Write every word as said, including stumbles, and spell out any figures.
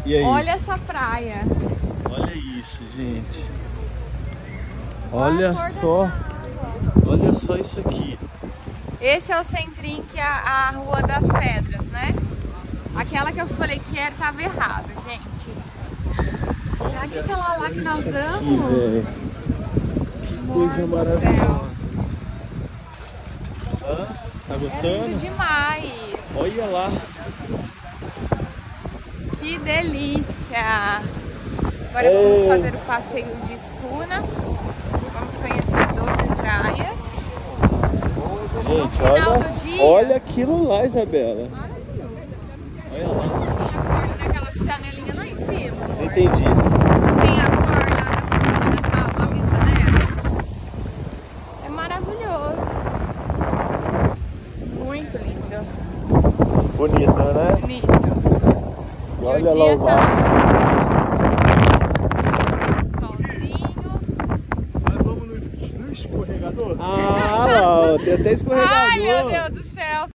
E aí? Olha essa praia. Olha isso, gente. Olha só. Olha só isso aqui. Esse é o centrinho que é a, a Rua das Pedras, né? Aquela que eu falei que era, tava errado, gente. Será que aquela lá que nós vamos? Aqui, que coisa maravilhosa. Hã? Tá É gostando? lindo demais. Olha lá. Que delícia. Agora vamos fazer o passeio de escuna. Vamos conhecer doze praias. Gente, No final olha, do dia. olha aquilo lá, Isabela. Maravilhoso. Olha lá. Tem a cor daquelas janelinhas lá em cima. Não entendi. Tem a cor lá na uma vista dessa. É maravilhoso. Muito lindo. Bonita, né? Bonito. E E olha o lá dia o mar. tá solzinho. Nós vamos no es- no escorregador? Ah, lá, ó, tem até escorregador. Ai, meu Deus do céu.